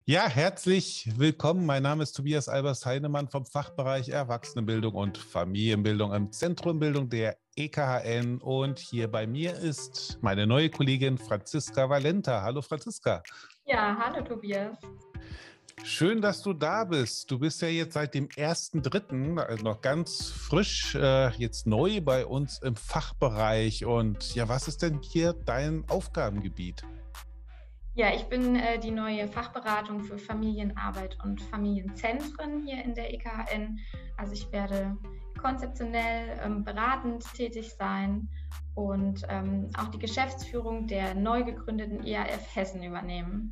Ja, herzlich willkommen. Mein Name ist Tobias Albers-Heinemann vom Fachbereich Erwachsenenbildung und Familienbildung im Zentrum Bildung der EKHN. Und hier bei mir ist meine neue Kollegin Franziska Valenta. Hallo Franziska. Ja, hallo Tobias. Schön, dass du da bist. Du bist ja jetzt seit dem 1.3., also noch ganz frisch, jetzt neu bei uns im Fachbereich. Und ja, was ist denn hier dein Aufgabengebiet? Ja, ich bin die neue Fachberatung für Familienarbeit und Familienzentren hier in der EKHN. Also ich werde konzeptionell beratend tätig sein und auch die Geschäftsführung der neu gegründeten EAF Hessen übernehmen.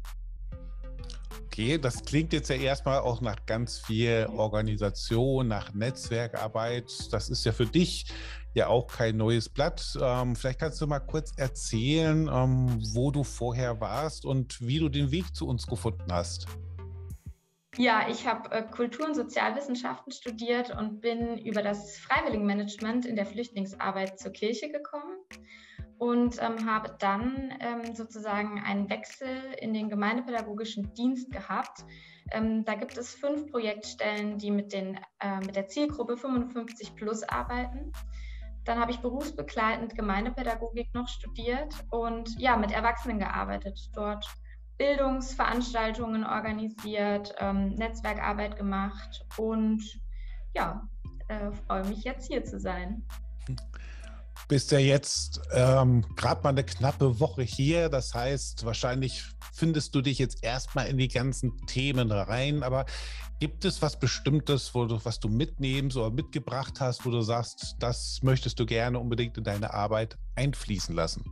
Okay, das klingt jetzt ja erstmal auch nach ganz viel Organisation, nach Netzwerkarbeit. Das ist ja für dich ja auch kein neues Blatt. Vielleicht kannst du mal kurz erzählen, wo du vorher warst und wie du den Weg zu uns gefunden hast. Ja, ich habe Kultur- und Sozialwissenschaften studiert und bin über das Freiwilligenmanagement in der Flüchtlingsarbeit zur Kirche gekommen und habe dann sozusagen einen Wechsel in den gemeindepädagogischen Dienst gehabt. Da gibt es 5 Projektstellen, die mit der Zielgruppe 55 plus arbeiten. Dann habe ich berufsbegleitend Gemeindepädagogik noch studiert und ja, mit Erwachsenen gearbeitet, dort Bildungsveranstaltungen organisiert, Netzwerkarbeit gemacht und ja, freue mich jetzt hier zu sein. Bist ja jetzt gerade mal eine knappe Woche hier. Das heißt, wahrscheinlich findest du dich jetzt erstmal in die ganzen Themen rein. Aber gibt es was Bestimmtes, was du mitnehmen oder mitgebracht hast, wo du sagst, das möchtest du gerne unbedingt in deine Arbeit einfließen lassen?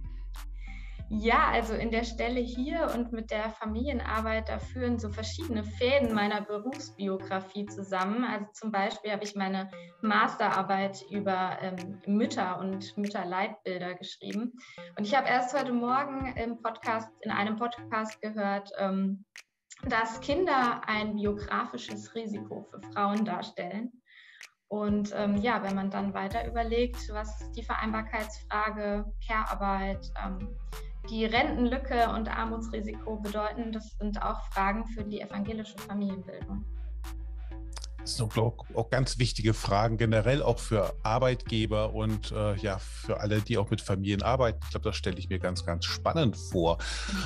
Ja, also in der Stelle hier und mit der Familienarbeit, da führen so verschiedene Fäden meiner Berufsbiografie zusammen. Also zum Beispiel habe ich meine Masterarbeit über Mütter und Mütterleitbilder geschrieben. Und ich habe erst heute Morgen in einem Podcast gehört, dass Kinder ein biografisches Risiko für Frauen darstellen. Und ja, wenn man dann weiter überlegt, was die Vereinbarkeitsfrage, Care-Arbeit, die Rentenlücke und Armutsrisiko bedeuten, das sind auch Fragen für die evangelische Familienbildung. Das sind auch ganz wichtige Fragen, generell auch für Arbeitgeber und ja, für alle, die auch mit Familien arbeiten. Ich glaube, das stelle ich mir ganz, ganz spannend vor.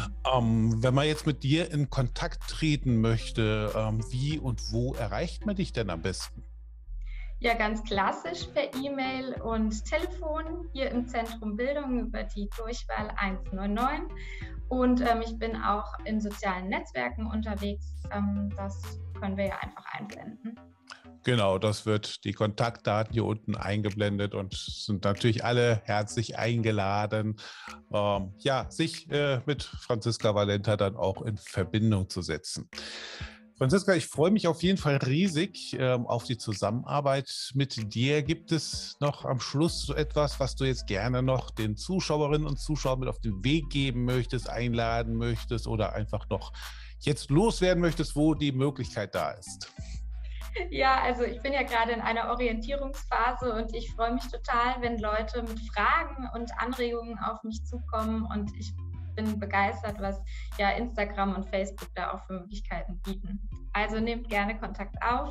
Wenn man jetzt mit dir in Kontakt treten möchte, wie und wo erreicht man dich denn am besten? Ja, ganz klassisch per E-Mail und Telefon hier im Zentrum Bildung über die Durchwahl 199. Und ich bin auch in sozialen Netzwerken unterwegs. Das können wir ja einfach einblenden. Genau, das wird die Kontaktdaten hier unten eingeblendet und sind natürlich alle herzlich eingeladen, ja, sich mit Franziska Valenta dann auch in Verbindung zu setzen. Franziska, ich freue mich auf jeden Fall riesig auf die Zusammenarbeit mit dir. Gibt es noch am Schluss so etwas, was du jetzt gerne noch den Zuschauerinnen und Zuschauern mit auf den Weg geben möchtest, einladen möchtest oder einfach noch jetzt loswerden möchtest, wo die Möglichkeit da ist? Ja, also ich bin ja gerade in einer Orientierungsphase und ich freue mich total, wenn Leute mit Fragen und Anregungen auf mich zukommen und ich bin begeistert, was ja Instagram und Facebook da auch für Möglichkeiten bieten. Also nehmt gerne Kontakt auf.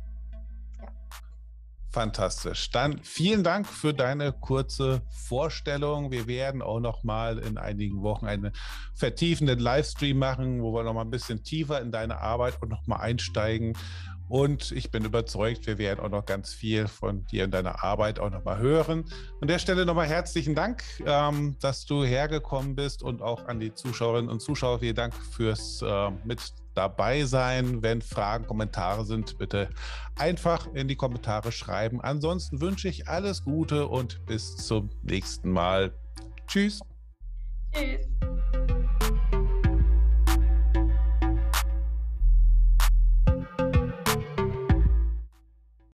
Ja. Fantastisch. Dann vielen Dank für deine kurze Vorstellung. Wir werden auch noch mal in einigen Wochen einen vertiefenden Livestream machen, wo wir noch mal ein bisschen tiefer in deine Arbeit und noch mal einsteigen. Und ich bin überzeugt, wir werden auch noch ganz viel von dir in deiner Arbeit auch noch mal hören. An der Stelle nochmal herzlichen Dank, dass du hergekommen bist und auch an die Zuschauerinnen und Zuschauer vielen Dank fürs mit dabei sein. Wenn Fragen, Kommentare sind, bitte einfach in die Kommentare schreiben. Ansonsten wünsche ich alles Gute und bis zum nächsten Mal. Tschüss.